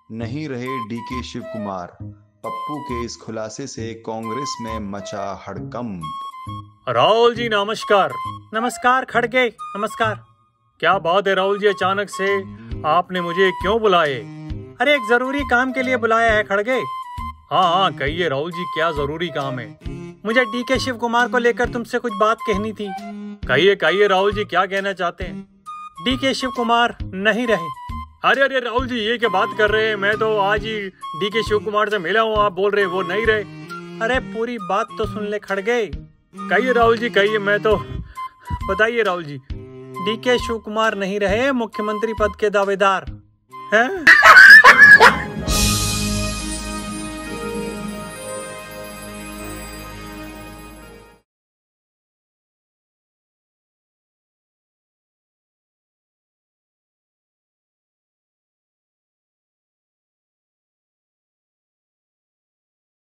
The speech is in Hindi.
नहीं रहे डीके शिव कुमार। पप्पू के इस खुलासे से कांग्रेस में मचा हड़कंप। राहुल जी नमस्कार। नमस्कार खड़गे, नमस्कार। क्या बात है राहुल जी, अचानक से आपने मुझे क्यों बुलाए? अरे एक जरूरी काम के लिए बुलाया है खड़गे। हाँ कहिए राहुल जी, क्या जरूरी काम है? मुझे डीके शिव कुमार को लेकर तुमसे कुछ बात कहनी थी। कहिए कहिए राहुल जी, क्या कहना चाहते हैं? डीके शिव कुमार नहीं रहे। अरे अरे राहुल जी, ये क्या बात कर रहे हैं? मैं तो आज ही डीके शिव कुमार से मिला हूँ, आप बोल रहे वो नहीं रहे। अरे पूरी बात तो सुन ले खड़गे। कहिए राहुल जी कहिए, मैं तो बताइए राहुल जी। डीके शिव कुमार नहीं रहे मुख्यमंत्री पद के दावेदार हैं।